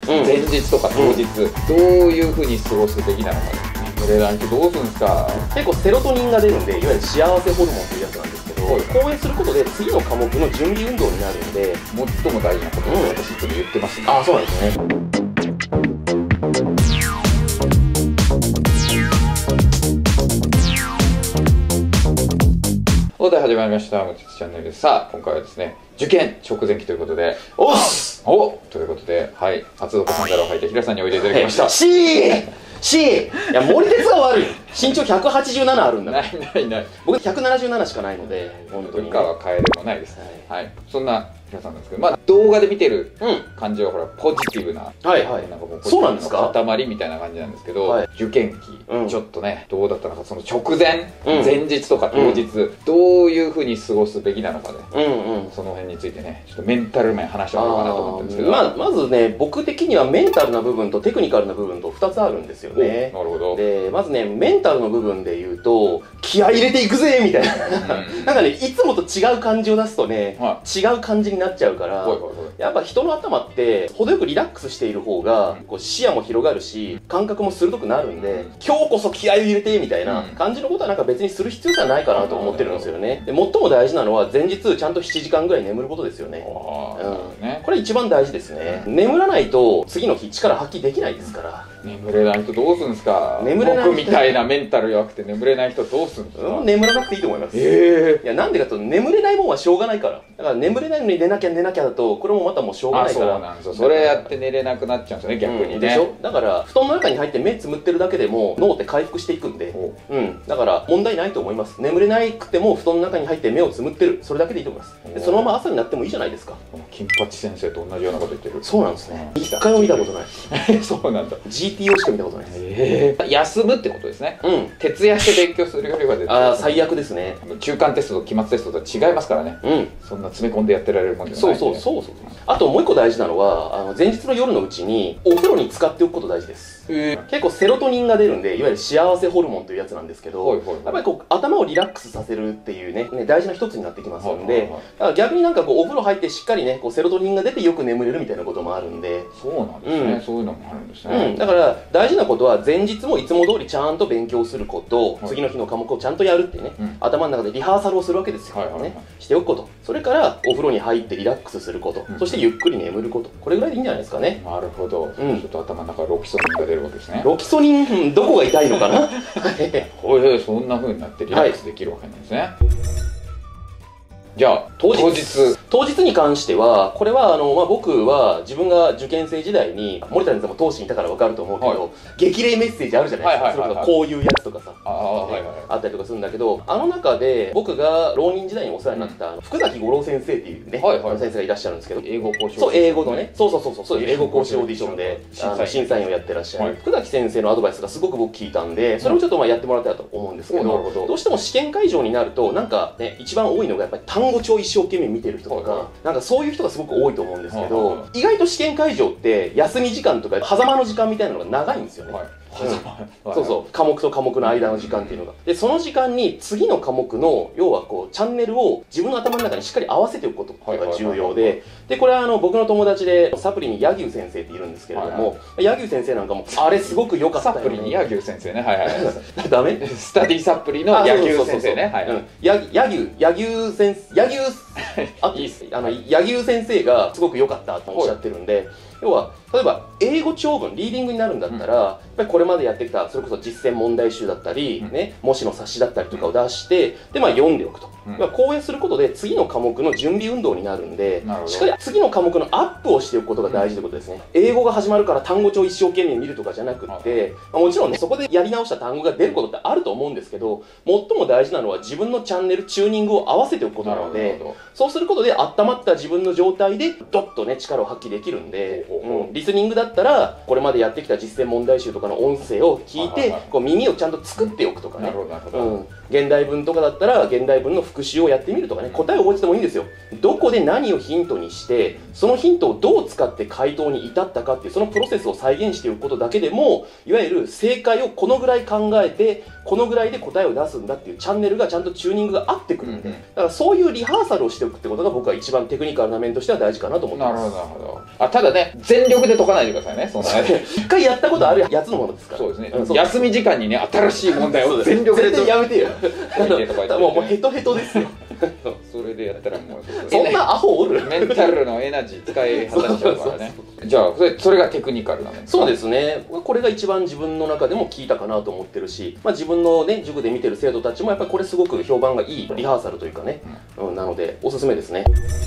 前日とか当日、どういうふうに過ごすべきなのかね。眠れない人どうするんですか。 結構セロトニンが出るんで、いわゆる幸せホルモンというやつなんですけど、講演することで次の科目の準備運動になるんで、 最も大事なことを私いつも言ってますね。 あ、そうなんですね。 お題始まりました。もちつチャンネルです。さあ、今回はですね、受験直前期ということで、 おっすということで、はい、厚底サンダルを履いて平さんにおいでいただきました。 いや、森鉄が悪い。身長187あるんだから。 ない。 僕177しかないので、本当に、ね。 文化は変えでもないですね。はい。そんな平さんなんですけど、まあ動画で見てる感じはほらポジティブな、 はい。 なんかもうそうなんですか？ 塊みたいな感じなんですけど、受験期、ちょっとね、どうだったのか、その直前、前日とか当日、どういうふうに過ごすべきなのかね、その辺についてね、ちょっとメンタル面話してもらおうかなと思ってるんですけど、 まずね、僕的にはメンタルな部分とテクニカルな部分と2つあるんですよね。 なるほど。 で、まずね、メンタルの部分で言うと、気合い入れていくぜみたいな。なんかね、いつもと違う感じを出すとね、違う感じになっちゃうから、やっぱ人の頭って程よくリラックスしている方がこう視野も広がるし感覚も鋭くなるんで、今日こそ気合を入れてみたいな感じのことはなんか別にする必要じゃないかなと思ってるんですよね。で、最も大事なのは前日ちゃんと7時間ぐらい眠ることですよね。これ一番大事ですね。眠らないと次の日力発揮できないですから。 眠れない人どうするんですか。僕みたいなメンタル弱くて眠れない人どうするんですか。 眠らなくていいと思います。いや、なんでかと眠れないもんはしょうがないから。だから眠れないのに寝なきゃだとこれもまたもうしょうがないから。 そうなんですよ。それやって寝れなくなっちゃうんですよね、逆にね。 でしょ。だから布団の中に入って目つむってるだけでも脳って回復していくんで、だから問題ないと思います。眠れなくても布団の中に入って目をつむってる、それだけでいいと思います。でそのまま朝になってもいいじゃないですか。 金八先生と同じようなこと言ってる。 そうなんですね。一回も見たことない。 そうなんだ。 GTO しか見たことないです。 休むってことですね。徹夜して勉強するよりは最悪ですね。 中間テストと期末テストとは違いますからね。そんな詰め込んでやってられるもんじゃない。 そう。あともう一個大事なのは前日の夜のうちにお風呂に浸かっておくこと大事です。結構セロトニンが出るんで、いわゆる幸せホルモンというやつなんですけど、やっぱりこう頭をリラックスさせるっていうね大事な一つになってきますので、逆になんかこうお風呂入ってしっかりねこうセロトニンが出てよく眠れるみたいなこともあるんで。 そうなんですね。そういうのもあるんですね。 だから大事なことは前日もいつも通りちゃんと勉強すること、次の日の科目をちゃんとやるっていうね、頭の中でリハーサルをするわけですよね。しておくこと、それからお風呂に入ってリラックスすること、そしてゆっくり眠ること、これぐらいでいいんじゃないですかね。 なるほど。ちょっと頭の中ロキソニンが出るわけですね。 ロキソニン、どこが痛いのかな。 そんな風になってリラックスできるわけなんですね。じゃあ当日に関しては、これは僕は自分が受験生時代に森谷さんも当時にいたから分かると思うけど、激励メッセージあるじゃないですか。それとかこういうやつとかさあったりとかするんだけど、あの中で僕が浪人時代にお世話になった福崎五郎先生っていうね先生がいらっしゃるんですけど、英語講師、そう英語のね、そう英語講師オーディションで審査員をやってらっしゃる福崎先生のアドバイスがすごく僕聞いたんで、それをちょっとやってもらったらと思うんですけど、どうしても試験会場になるとなんかね一番多いのがやっぱり単語帳を一生懸命見てる人とか、なんかそういう人がすごく多いと思うんですけど、意外と試験会場って休み時間とか狭間の時間みたいなのが長いんですよね。科目と科目の間の時間っていうのが。でその時間に次の科目の要はこうチャンネルを自分の頭の中にしっかり合わせておくことが重要で、これは僕の友達でサプリに柳生先生っているんですけれども、柳生先生なんかもあれすごく良かったよね。 サプリに柳生先生ね。 ダメ？ スタディサプリの柳生先生ね。 柳生先生がすごく良かったとおっしゃってるんで、要は例えば英語長文リーディングになるんだったら、やっぱりこれまでやってきたそれこそ実践問題集だったり、模試の冊子だったりとかを出してで読んでおくと。講演することで次の科目の準備運動になるんで、しっかり次の科目のアップをしておくことが大事ということですね。英語が始まるから単語帳を一生懸命見るとかじゃなくって、もちろんねそこでやり直した単語が出ることってあると思うんですけど、最も大事なのは自分のチャンネルチューニングを合わせておくことなので、そうすることで温まった自分の状態でドッとね力を発揮できるんで、リスニングだったらこれまでやってきた実践問題集とかの音声を聞いてこう耳をちゃんと作っておくとかね、現代文とかだったら現代文の復習をやってみるとかね、答えを覚えててもいいんですよ。どこで何をヒントにしてそのヒントをどう使って回答に至ったかっていうそのプロセスを再現しておくことだけでも、いわゆる正解をこのぐらい考えてこのぐらいで答えを出すんだっていうチャンネルがちゃんとチューニングが合ってくるんで、だからそういうリハーサルをしておくってことが僕は一番テクニカルな面としては大事かなと思ってます。 なるほど。ただね全力で解かないでくださいね、そんなね。 一回やったことあるやつのものですから。 そうですね。休み時間にね、新しい問題を全力で。 絶対やめてよ。もうヘトヘトですよ。 それでやったらもうそんなアホおる？ メンタルのエナジー使い果たしちゃうからね。じゃあそれがテクニカルなの？ そうですね。これが一番自分の中でも効いたかなと思ってるし、自分のね塾で見てる生徒たちもやっぱりこれすごく評判がいいリハーサルというかね、なのでおすすめですね。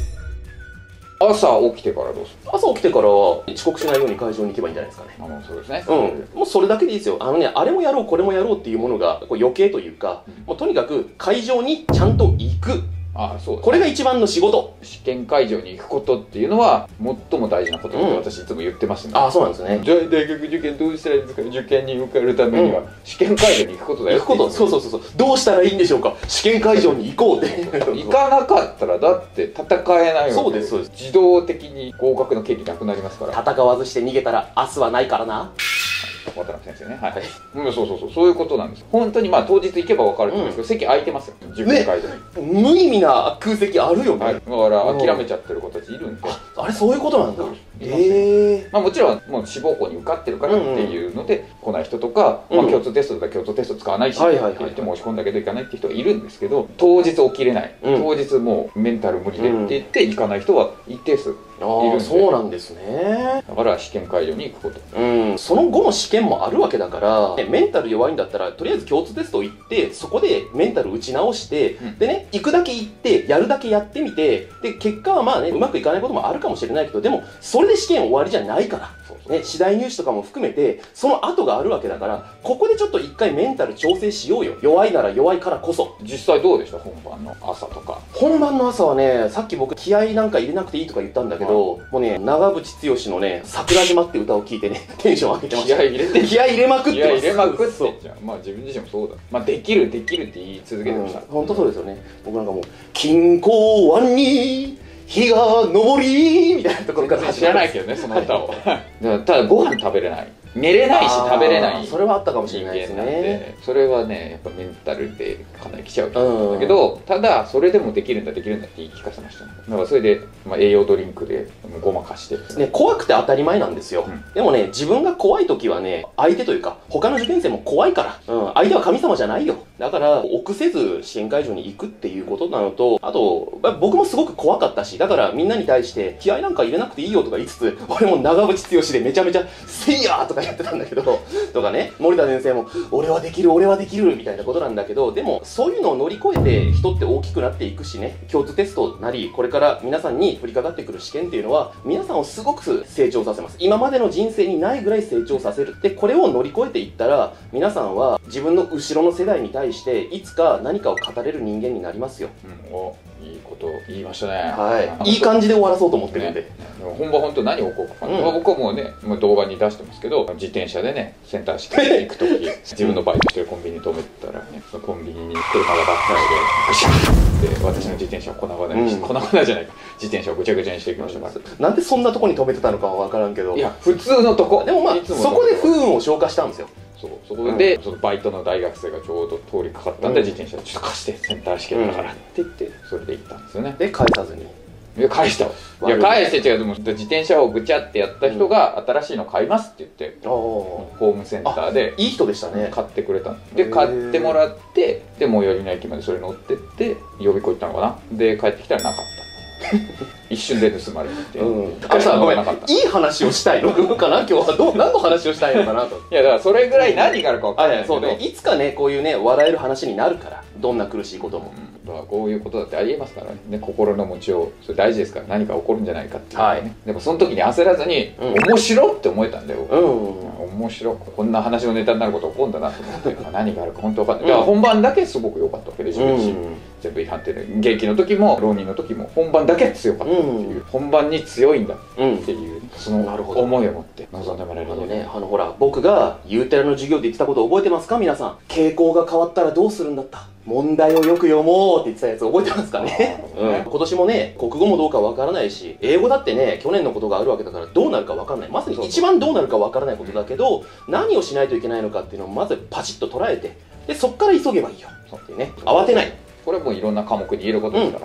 朝起きてからどうする？ 朝起きてからは遅刻しないように会場に行けばいいんじゃないですかね。 そうですね。 もうそれだけでいいですよ。あれもやろうこれもやろうっていうものがこう余計というか、もうとにかく会場にちゃんと行く。 そうですね。 これが一番の仕事。 試験会場に行くことっていうのは最も大事なことって私いつも言ってますね。 そうなんですね。 じゃあ大学受験どうしたらいいんですか？受験に受かるためには試験会場に行くことだよ。 行くこと。そう。どうしたらいいんでしょうか？試験会場に行こうって。 行かなかったらだって戦えないわけで。 そうです。 自動的に合格の権利なくなりますから。 戦わずして逃げたら明日はないからな。 渡辺先生ね。はい。そういうことなんです。本当に当日行けば分かると思うんですけど、席空いてますよ。受験会場に。 無意味な空席あるよね。 だから諦めちゃってる子たちいるんで。 あれそういうことなんだ。 もちろんもう志望校に受かってるからっていうので来ない人とか、共通テストとか共通テスト使わないしって言って申し込んだけど行かないって人がいるんですけど、当日起きれない、当日もうメンタル無理でって言って行かない人は一定数いるんで。 そうなんですね。 だから試験会場に行くこと、 その後の試験もあるわけだから、メンタル弱いんだったらとりあえず共通テスト行ってそこでメンタル打ち直して、でね行くだけ行ってやるだけやってみて、で結果はうまくいかないこともあるかもしれないけど、でもそれで試験終わりじゃないから。次第入試とかも含めてその後があるわけだから、ここでちょっと一回メンタル調整しようよ。弱いなら弱いからこそ。 実際どうでした？本番の朝とか。 本番の朝はね、さっき僕気合なんか入れなくていいとか言ったんだけど、もうね、長渕剛のね、桜島って歌を聴いてね、テンション上げてました。気合入れまくってます。 気合入れまくってじゃん。自分自身もそうだ。できるって言い続けてました。 本当そうですよね。僕なんかもう金港湾に日が昇りみたいなところから知らないけどね、その歌を。ただご飯食べれない、寝れないし食べれない、 それはあったかもしれないですね。 それはねやっぱメンタルでかなりきちゃうと思うんだけど、ただそれでもできるんだって言い聞かせましたね。だからそれで栄養ドリンクでごまかしてね、怖くて当たり前なんですよ。でもね、自分が怖い時はね、相手というか他の受験生も怖いから、相手は神様じゃないよ。だから臆せず試験会場に行くっていうことなのと、あと僕もすごく怖かったし、だからみんなに対して気合なんか入れなくていいよとか言いつつ、俺も長渕剛でめちゃめちゃせいやーとかやってたんだけどとかね、森田先生も俺はできるみたいなことなんだけど、でもそういうのを乗り越えて人って大きくなっていくしね、共通テストなりこれから皆さんに降りかかってくる試験っていうのは皆さんをすごく成長させます。今までの人生にないぐらい成長させる。でこれを乗り越えていったら皆さんは自分の後ろの世代に対していつか何かを語れる人間になりますよ。 いいこと言いましたね。 はい、いい感じで終わらそうと思ってるんで、 本番本当何起こるか、僕はもうね動画に出してますけど、自転車でねセンター試験に行く時自分のバイトしてるコンビニに止めたらね、そのコンビニに車がバックしてで私の自転車を粉々にして、粉々じゃないか、自転車をぐちゃぐちゃにしていきましたから。 なんでそんなとこに止めてたのかは分からんけど、 いや普通のとこでもそこで不運を消化したんですよ。 そこでそのバイトの大学生がちょうど通りかかったんで、自転車ちょっと貸してセンター試験だからって言ってそれで行ったんですよね。 で返さずに。 いや返したわ。いや返して違う、でも自転車をぐちゃってやった人が新しいの買いますって言って、ホームセンターでいい人でしたね、 買ってくれたんで、買ってもらって、で最寄りの駅までそれ乗ってって予備校行ったのかな。で帰ってきたらなかった一瞬で盗まれてて、 朝ごめん、いい話をしたいのかな今日は。何の話をしたいのかなと。 いやだからそれぐらい何があるか分からないけど、 いつかねこういうね笑える話になるから、どんな苦しいことも、 こういうことだってありえますからね。心の持ちようそれ大事ですから、何か起こるんじゃないかっていうね。でもその時に焦らずに面白って思えたんだよ。面白くこんな話のネタになること起こるんだなと思って何があるか本当分かんない。だから本番だけすごく良かったわけで、自分自身全部違反ってね、現役の時も浪人の時も本番だけ強かったっていう、本番に強いんだっていう、その思いを持って臨んでもらえるので、 ほら僕がユーテラの授業で言ってたこと覚えてますか皆さん。傾向が変わったらどうするんだった、問題をよく読もうって言ってたやつ覚えてますかね。今年もね国語もどうかわからないし、英語だってね去年のことがあるわけだからどうなるかわからない。まさに一番どうなるかわからないことだけど、何をしないといけないのかっていうのをまずパチッと捉えて、でそっから急げばいいよっていうね、慌てない。 これはもういろんな科目に言えることですからね。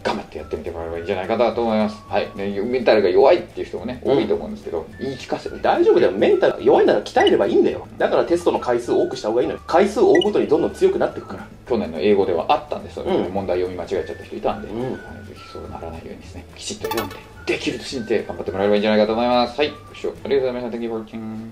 頑張ってやってみてもらえばいいんじゃないかなと思います。はい。ね、メンタルが弱いっていう人もね、多いと思うんですけど、言い聞かせて。 大丈夫だよ。メンタル弱いなら鍛えればいいんだよ。だからテストの回数多くした方がいいのよ。回数を追うごとにどんどん強くなっていくから。 去年の英語ではあったんですよ、問題読み間違えちゃった人いたんで、ぜひそうならないようにですね、きちっと読んで、できると信じて頑張ってもらえればいいんじゃないかと思います。はい。ご視聴ありがとうございました。Thank you for watching.